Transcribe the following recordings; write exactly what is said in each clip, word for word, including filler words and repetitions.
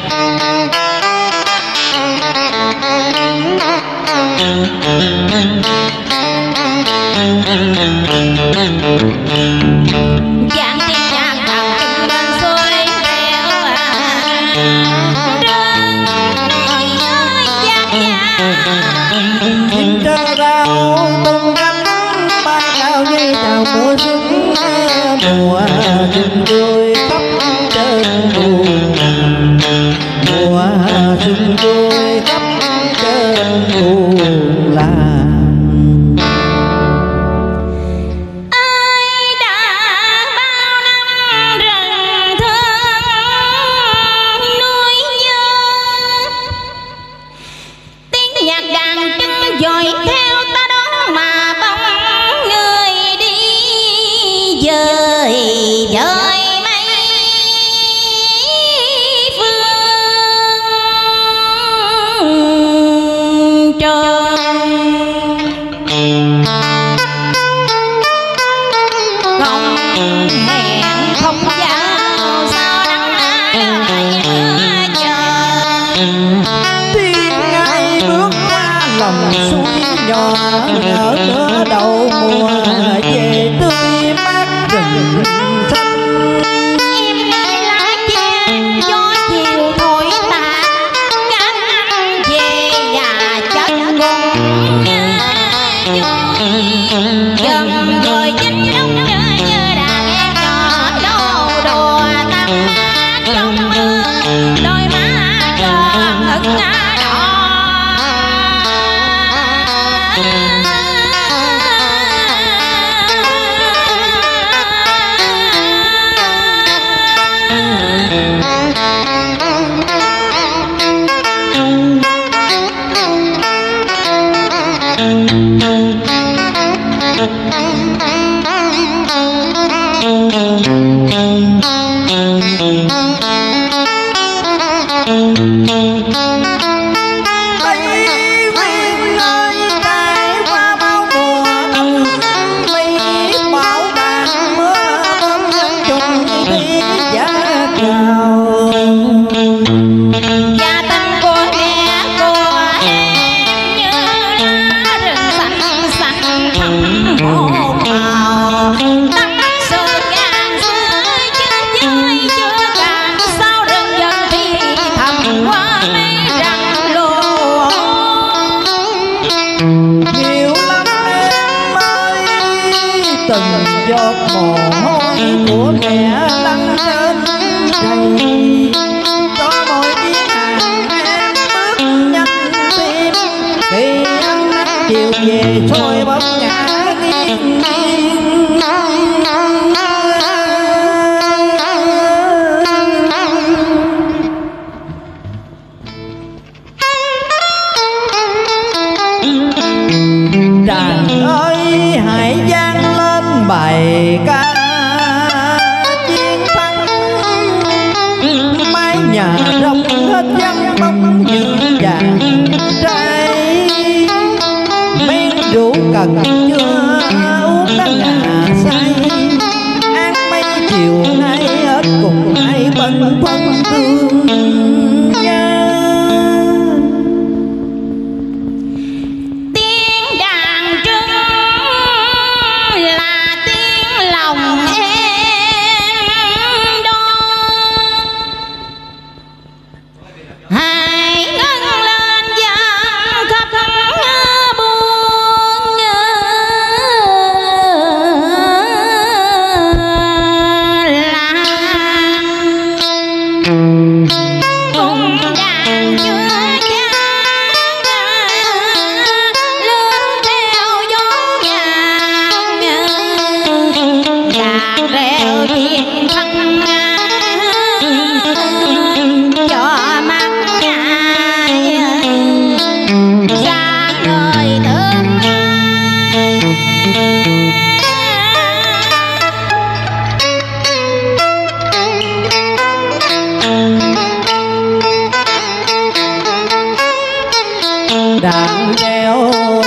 đàn đeo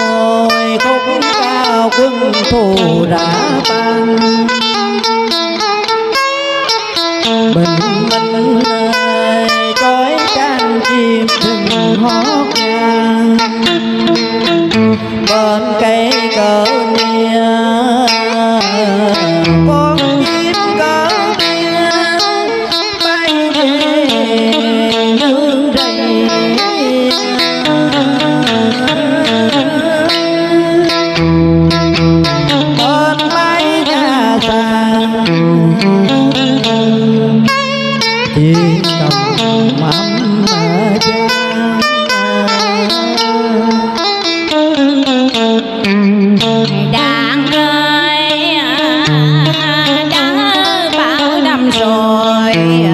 khúc cao quân thù đã tan, bình minh cõi chim rừng hót vang bên cây cờ nia con chim cờ nia bay về nương rầy bên mái nhà sàn tiếng đồng ấm trang đàn ơi đã bao năm rồi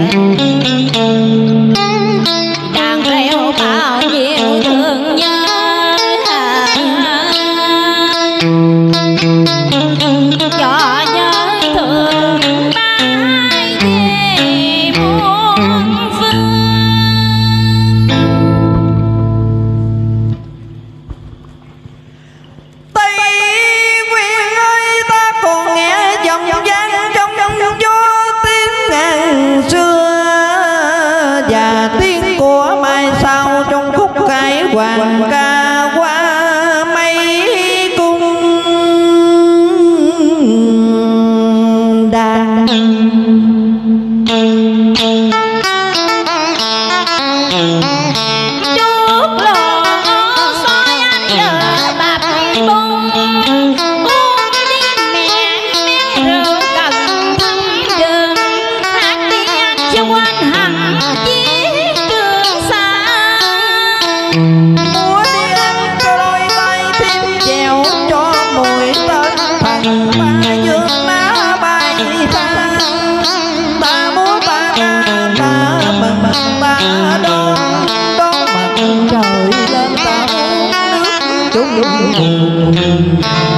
đàn reo bao nhiêu thương nhớ cho nhớ thương bay về muôn phương. Tây Nguyên ơi ta còn nghe dòng vang trong gió tiếng ngàn xưa và tiếng của mai sau trong khúc cải hoàng ca qua mây cung đàn. Đuốc lò soi ánh lửa bạc bông uống đi mẹ miếng rượu cần thăm đường hát tiếng cho quên hẳn chiếc trường xa. Múa đi anh cho đôi tay thêm dẻo cho mùi tên thần ba dương má bay xa. Ta múa ta ca ta mừng mừng ta đón đón mặt trời lên ta nước chúng buồn.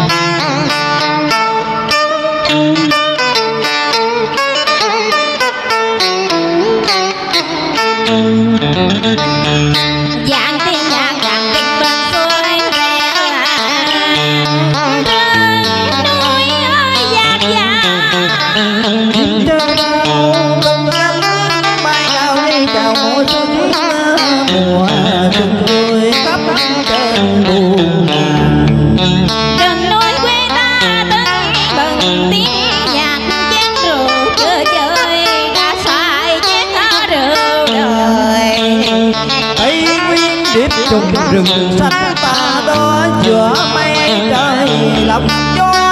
Dạng tiếng nhạc đàn kịch bên xuôi rẽ rơi núi ơi dạt dạt. Trời đâu cùng anh bay cao đi chào mùa xuân mùa xuân tươi khắp trên buồn ngàn. Rừng núi quê ta tưng bừng tiếng nhạc chén rượu chưa chơi đã xoài chén rượu đời. Tây Nguyên điệp trùng rừng xanh ta đó giữa mây trời lòng gió